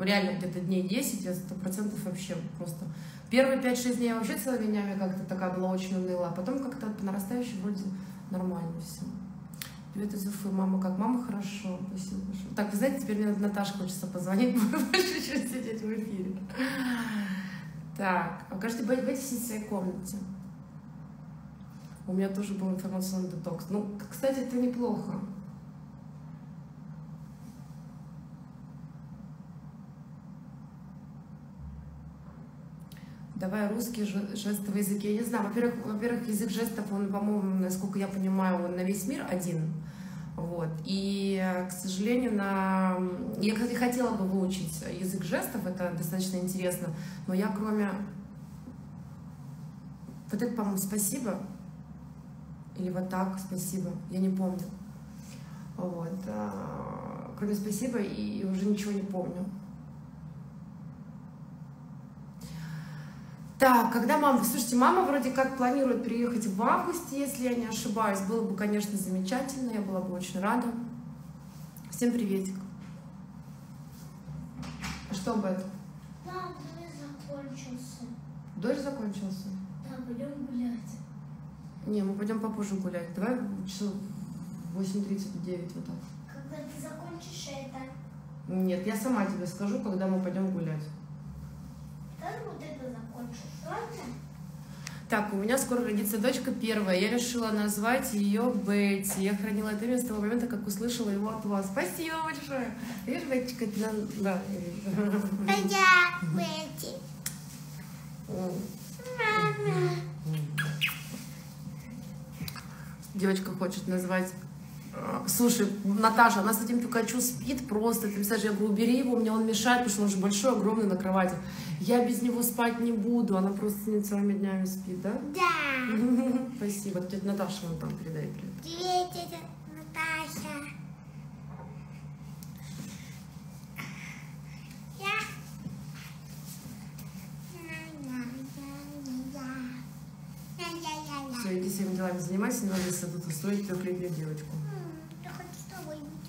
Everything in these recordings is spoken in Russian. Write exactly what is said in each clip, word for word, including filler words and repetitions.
реально где-то дней десять, я сто процентов вообще просто... Первые пять-шесть дней я вообще целыми днями как-то такая была очень уныла, а потом как-то по нарастающей вроде нормально все. Привет из Уфы. Мама как? Мама хорошо. Спасибо большое. Так, вы знаете, теперь мне Наташа хочется позвонить, больше чем сидеть в эфире. Так, а кажется, боитесь сидеть в своей комнате? У меня тоже был информационный детокс. Ну, кстати, это неплохо. Давай русский жестовый язык. Я не знаю, во-первых, во-первых, язык жестов, он, по-моему, насколько я понимаю, он на весь мир один. Вот. И, к сожалению, на... я, кстати, хотела бы выучить язык жестов, это достаточно интересно, но я кроме... Вот это, по-моему, спасибо. Или вот так, спасибо. Я не помню. Вот. Кроме спасибо, и уже ничего не помню. Так, когда мама... Слушайте, мама вроде как планирует приехать в августе, если я не ошибаюсь. Было бы, конечно, замечательно, я была бы очень рада. Всем приветик. Что об этом? Мам, дождь закончился. Дождь закончился? Да, пойдем гулять. Не, мы пойдем попозже гулять. Давай часов восемь тридцать девять вот так. Когда ты закончишь это? Нет, я сама тебе скажу, когда мы пойдем гулять. Когда вот это закончишь, ладно? Так, у меня скоро родится дочка первая. Я решила назвать ее Бетти. Я хранила это имя с того момента, как услышала его от вас. Спасибо большое. Видишь, Бетчика, ты нам... Да. Я Бетти. Мама. Девочка хочет назвать... Слушай, Наташа, она с этим Пикачу спит просто. Ты представляешь, я говорю, убери его, мне он мешает, потому что он же большой, огромный на кровати. Я без него спать не буду. Она просто с ним целыми днями спит, да? Да. Спасибо. Тетя Наташа вон там передай привет. Привет, тетя Наташа. Я... Все, иди своими делами занимайся, не надо тут устроить трехлетнюю девочку. Я хочу с тобой быть.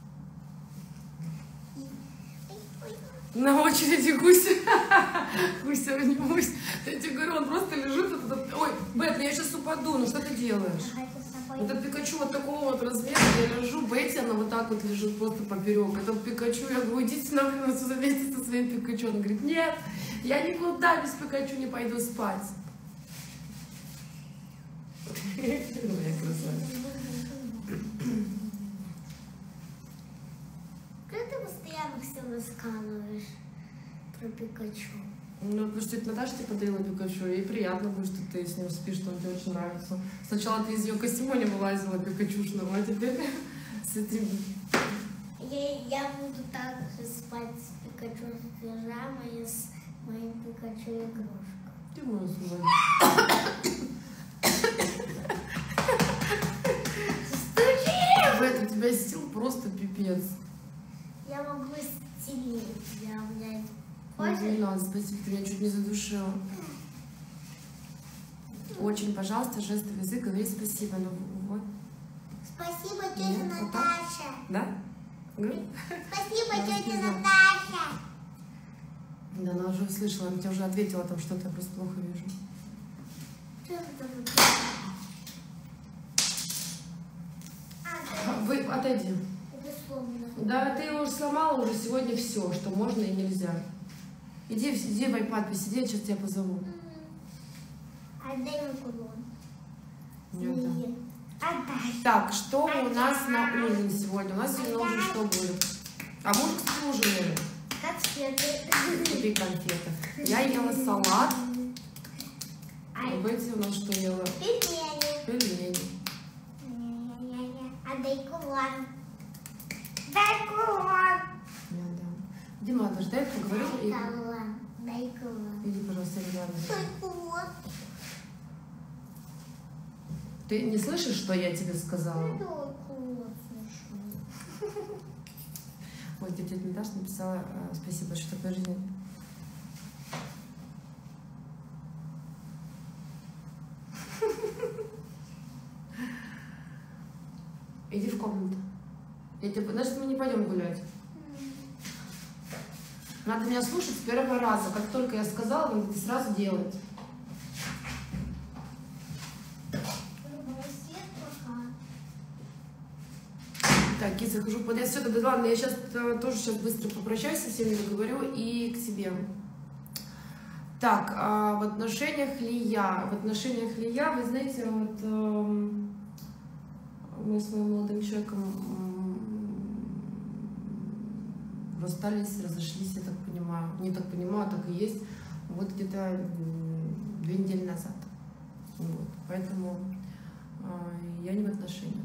На очереди гусь. Гуся, не гусь. Я тебе говорю, он просто лежит. Этот... Ой, Бет, я сейчас упаду, ну что ты делаешь? Этот Пикачу вот такого вот размера, я лежу, Бетти, она вот так вот лежит просто поперек. Этот Пикачу, я говорю, идите нахрен отсюда вместе со своим Пикачу. Он говорит, нет, я никуда без Пикачу не пойду спать. Моя красавица. Как ты постоянно все рассказываешь про Пикачу? Ну, потому что это Наташа тебе подарила Пикачу, ей приятно будет, что ты с ним спишь, что он тебе очень нравится. Сначала ты из ее костюма не вылазила пикачушного, а теперь с этим... Я, я буду так же спать с Пикачу с пижамой и с моим Пикачу игрушкой. Ты мой слова. Бет, у тебя стил просто пипец. Я могу стелить. Я у меня... Ой, не надо, спасибо, ты меня чуть не задушила. Очень, пожалуйста, жестовый язык, говори спасибо. Ну, вот. Спасибо, тетя Нет, вот Наташа. Да? Говори. Спасибо, Я тетя знаю. Наташа. Да, она уже услышала, она тебе уже ответила там что-то, я просто плохо вижу. Что это будет? Вы, отойди. Это сломано. Да, ты уже сломала уже сегодня все, что можно и нельзя. Иди, иди в iPad посиди, я сейчас тебя позову. Отдай мой кулон. Не отдам. Отдай. Так, что у нас на ужин сегодня? У нас сегодня на ужин что будет? А мы уже, кстати, ужинали. Конфеты. Купи конфеты. Я ела салат. Ай. А Бетти у нас что ела? Пельмени. Пельмени. Отдай кулон. Дай кулон. Не отдам. Дима, подожди, я поговорю и... Дай кулон. Дай кулон. Иди, пожалуйста, рядом. Дай кулон. Ты не слышишь, что я тебе сказала? Дай кулон, слушай. Вот тетя Наташа написала э, спасибо большое, такой жизни. Иди в комнату. Я тебе... Значит, мы не пойдем гулять. Надо меня слушать с первого раза. Как только я сказала, вы будете сразу делать. Так, я захожу под... Все, тогда ладно, я сейчас тоже сейчас быстро попрощаюсь со всеми, договорю и к тебе. Так, а в отношениях ли я? В отношениях ли я, вы знаете, вот э, мы с моим молодым человеком э, расстались, разошлись, я так понимаю. Не так понимаю, так и есть. Вот где-то две недели назад. Вот. Поэтому э, я не в отношениях.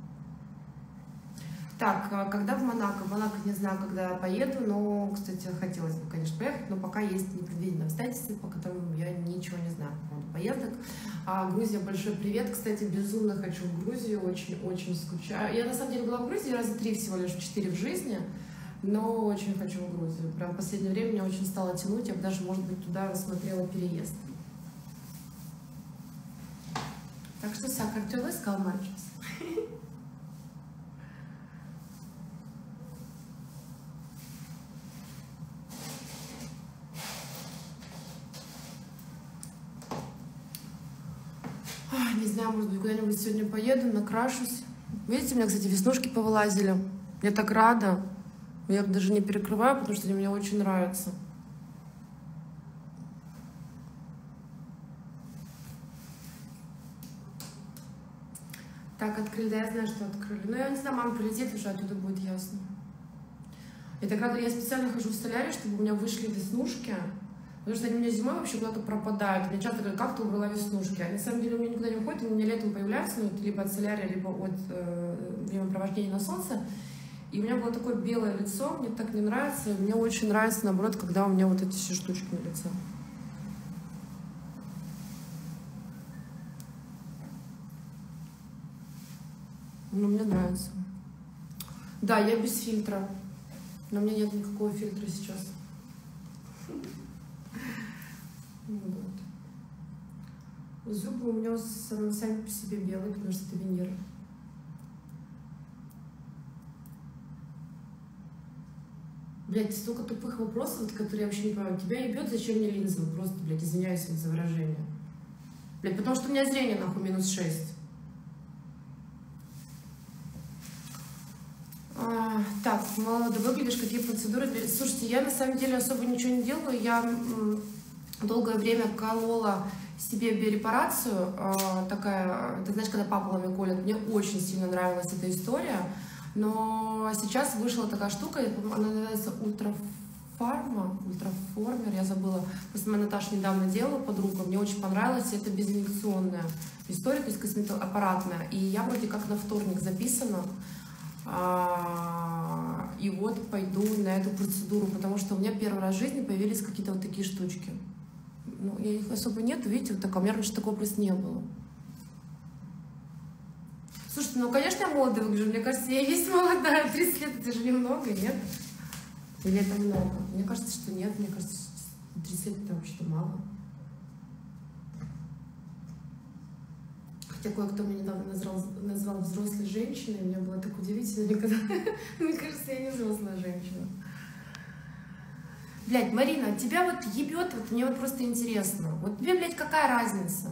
Так, когда в Монако? В Монако не знаю, когда поеду, но, кстати, хотелось бы, конечно, поехать, но пока есть непредвиденные обстоятельства, по которым я ничего не знаю по поводу поездок. А Грузия, большой привет. Кстати, безумно хочу в Грузию, очень-очень скучаю. Я, на самом деле, была в Грузии раза три всего лишь, четыре в жизни, но очень хочу в Грузию. Прям в последнее время меня очень стало тянуть, я бы даже, может быть, туда рассмотрела переезд. Так что, Сакартёлы, Скалмачес. Не знаю, может быть, куда-нибудь сегодня поеду, накрашусь. Видите, у меня, кстати, веснушки повылазили. Я так рада. Я их даже не перекрываю, потому что они мне очень нравятся. Так, открыли, да, я знаю, что открыли. Но я не знаю, мама прилетит, уже оттуда будет ясно. Я так рада, я специально хожу в солярий, чтобы у меня вышли веснушки. Потому что они у меня зимой вообще куда-то пропадают. Мне часто говорят, как ты убрала веснушки? А на самом деле у меня никуда не уходят, они у меня летом появляются, ну, либо от солярия, либо от э, времяпровождения на солнце. И у меня было такое белое лицо, мне так не нравится. И мне очень нравится, наоборот, когда у меня вот эти все штучки на лице. Ну, мне нравится. Да, я без фильтра. Но у меня нет никакого фильтра сейчас. Вот. Зубы у меня сами по себе белые, потому что это винир. Блять, столько тупых вопросов, которые я вообще не понимаю. Тебя ебет, зачем мне линзы? Просто, блядь, извиняюсь за выражение. Блядь, потому что у меня зрение, нахуй, минус шесть. А, так, молодо выглядишь, какие процедуры? Слушайте, я на самом деле особо ничего не делаю. Я долгое время колола себе биорепарацию, э, такая, ты знаешь, когда папулами колят, мне очень сильно нравилась эта история, но сейчас вышла такая штука, она называется ультрафарма, ультраформер, я забыла, просто моя Наташа недавно делала, подруга, мне очень понравилось, это безинъекционная история, то есть косметоаппаратная, и я вроде как на вторник записана, а, и вот пойду на эту процедуру, потому что у меня первый раз в жизни появились какие-то вот такие штучки. Ну, я их особо нет, видите, вот такого, у меня раньше такого просто не было. Слушайте, ну, конечно, я молодая выгляжу, мне кажется, я есть молодая, тридцать лет, это же немного, нет? Или это много? Мне кажется, что нет, мне кажется, тридцать лет это вообще-то мало. Хотя кое-кто меня недавно назвал, назвал взрослой женщиной, мне было так удивительно никогда. Мне кажется, я не взрослая женщина. Блядь, Марина, тебя вот ебет, вот мне вот просто интересно. Вот тебе, блядь, какая разница?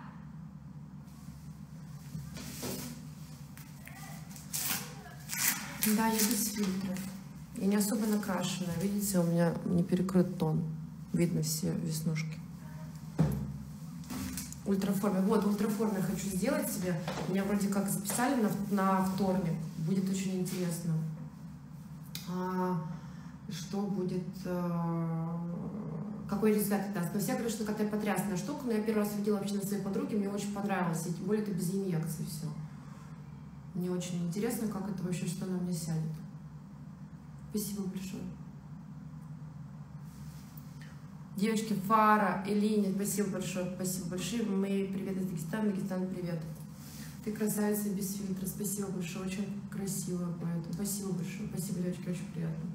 Да, я без фильтров. Я не особо накрашенная. Видите, у меня не перекрыт тон. Видно все веснушки. Ультраформер. Вот, ультраформер хочу сделать себе. Меня вроде как записали на, на вторник. Будет очень интересно. А, что будет... А, какой результат даст? Но все говорят, что какая-то потрясная штука. Но я первый раз видела вообще на своей подруге. Мне очень понравилось. И тем более это без инъекций все. Мне очень интересно, как это вообще, что на мне сядет. Спасибо большое. Девочки, Фара, Элине, спасибо большое, спасибо большое. Мои привет из Дагестана, Дагестан, привет. Ты красавица без фильтра, спасибо большое, очень красиво, поэтому спасибо большое, спасибо, девочки, очень приятно.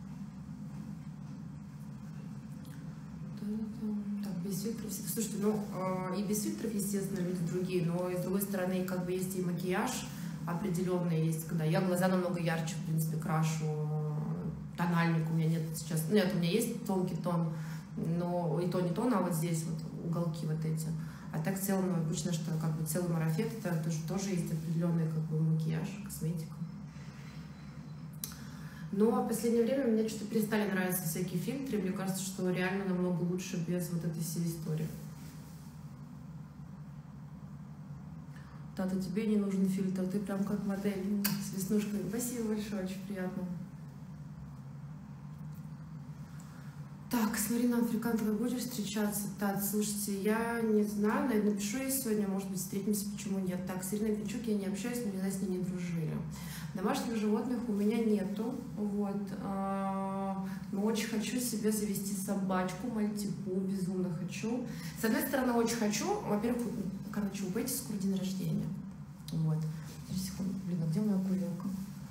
Так, без фильтров, слушайте, ну и без фильтров, естественно, люди другие, но и с другой стороны, как бы есть и макияж определенный, есть, когда я глаза намного ярче, в принципе, крашу, тональник у меня нет сейчас. Нет, у меня есть тонкий тон, но и то не тон, а вот здесь вот уголки вот эти. А так в целом обычно, что как бы целый марафет, это тоже, тоже есть определенный как бы макияж, косметика. Но в последнее время мне что-то перестали нравиться всякие фильтры. Мне кажется, что реально намного лучше без вот этой всей истории. Тата, тебе не нужен фильтр, ты прям как модель с веснушками. Спасибо большое, очень приятно. Так, смотри, на африканцев будешь встречаться? Тат, слушайте, я не знаю, наверное, напишу ей сегодня, может быть, встретимся, почему нет. Так, с Ириной Пинчук я не общаюсь, мы никогда с ней не дружили. Домашних животных у меня нету, вот, но очень хочу себе завести собачку, мальтипу, безумно хочу. С одной стороны, очень хочу, во-первых, короче, у Бетти скоро день рождения, вот. Секунду, блин, а где моя курилка?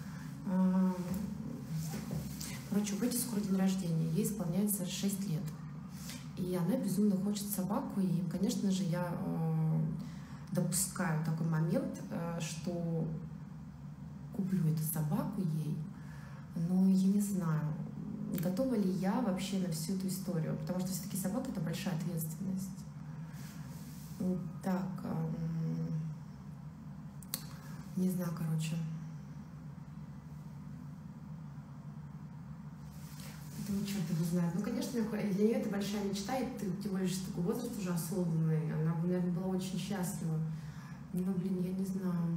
Короче, у Бетти скоро день рождения, ей исполняется шесть лет, и она безумно хочет собаку, и, конечно же, я допускаю такой момент, что куплю эту собаку ей, но я не знаю, готова ли я вообще на всю эту историю, потому что все-таки собака — это большая ответственность. Так, не знаю, короче. Это черт его знает. Ну, конечно, для нее это большая мечта, и ты, тем более, что такой возраст уже осознанный, она бы, наверное, была очень счастлива. Но, блин, я не знаю.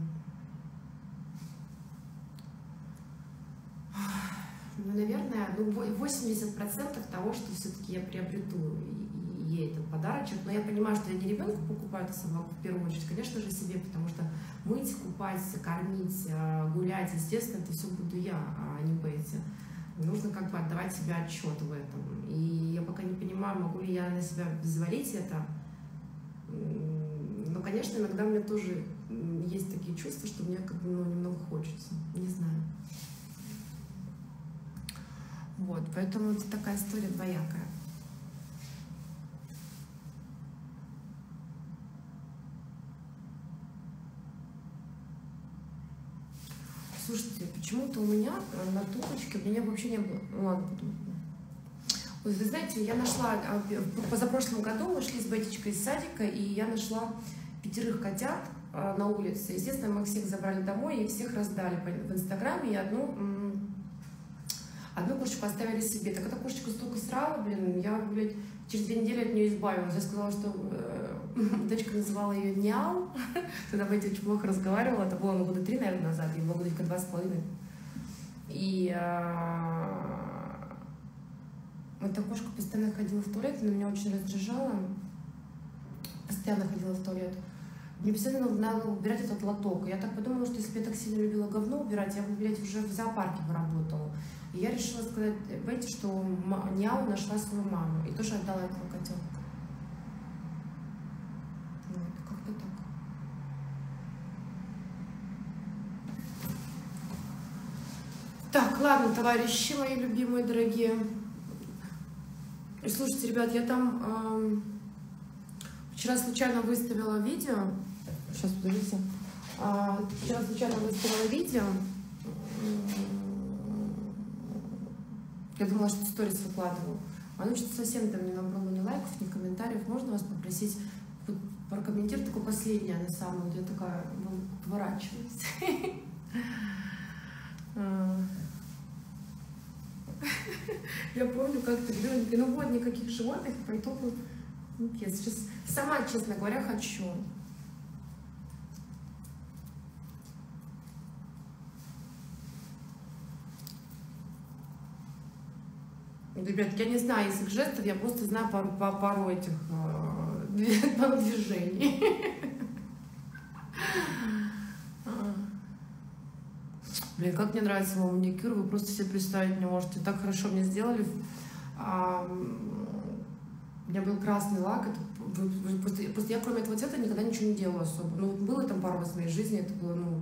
Ну, наверное, ну, восемьдесят процентов того, что все-таки я приобрету ей этот подарочек. Но я понимаю, что я не ребенку покупаю эту собаку в первую очередь, конечно же, себе, потому что мыть, купать, кормить, гулять, естественно, это все буду я, а не Бетти. Нужно как бы отдавать себе отчет в этом. И я пока не понимаю, могу ли я на себя взвалить это. Но, конечно, иногда у меня тоже есть такие чувства, что мне как бы ну, немного хочется. Не знаю. Вот, поэтому это такая история двоякая. Слушайте, почему-то у меня на тумбочке, у меня вообще не было... Ну, ладно, потом. Вы знаете, я нашла... В позапрошлом году мы шли с Бетечкой из садика, и я нашла пятерых котят на улице. Естественно, мы всех забрали домой и всех раздали в Инстаграме, и одну... Одну кошечку оставили себе. Так эта кошечка столько срала, блин, я, блядь, через две недели от нее избавилась. Я сказала, что э, дочка называла ее Няу. Тогда Бетти очень плохо разговаривала. Это было ну, года три, наверное, назад. Ей было годика два с половиной. И э, эта кошка постоянно ходила в туалет, она меня очень раздражала. Постоянно ходила в туалет. Мне постоянно надо убирать этот лоток. Я так подумала, что если бы я так сильно любила говно убирать, я бы, блядь, уже в зоопарке поработала. И я решила сказать Бетти, что Няу нашла свою маму и тоже отдала этого котенка. Вот, как-то так. Так, ладно, товарищи мои любимые, дорогие. И слушайте, ребят, я там э, вчера случайно выставила видео. Сейчас, подождите. Э, вчера случайно выставила видео. Я думала, что сторис выкладываю. Оно что-то совсем там не набрало ни лайков, ни комментариев. Можно вас попросить прокомментировать такое последнее, на самом деле. Я такая поворачиваюсь. Я помню, как-то говорю, ну вот, никаких животных, по итогу, я сейчас сама, честно говоря, хочу. Ребят, я не знаю язык жестов, я просто знаю пару, пару этих, пару движений. Блин, как мне нравится мой маникюр, вы просто себе представить не можете. Так хорошо мне сделали. У меня был красный лак. Это, просто, просто я кроме этого цвета никогда ничего не делала особо. Ну, было там пару раз в моей жизни, это было, ну...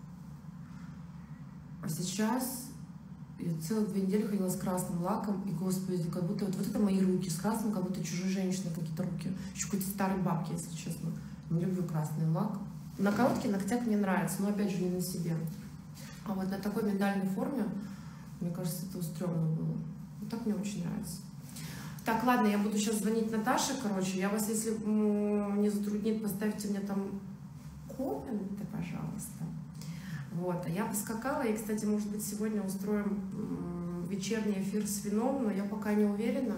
А сейчас... Я целых две недели ходила с красным лаком, и, господи, как будто вот, вот это мои руки с красным, как будто чужие женщины какие-то руки. Еще какой-то старой бабки, если честно. Не люблю красный лак. На короткий ногтях мне нравится, но опять же не на себе. А вот на такой миндальной форме Мне кажется, это стрёмно было. Вот так мне очень нравится. Так, ладно, я буду сейчас звонить Наташе, короче. Я вас, если не затруднит, поставьте мне там комменты, пожалуйста. Вот, а я поскакала. И, кстати, может быть, сегодня устроим вечерний эфир с вином, но я пока не уверена.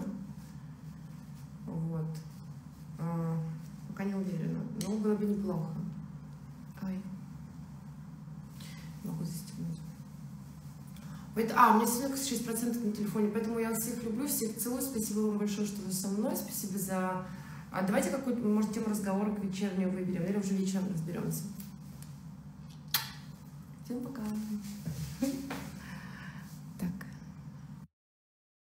Вот. А, пока не уверена. Но было бы неплохо. Ай. Могу застегнуть. А, у меня сегодня шесть процентов на телефоне, поэтому я всех люблю, всех целую. Спасибо вам большое, что вы со мной. Спасибо за... А давайте какую-то, может, тему разговора к вечернюю выберем, или уже вечером разберемся. Всем пока.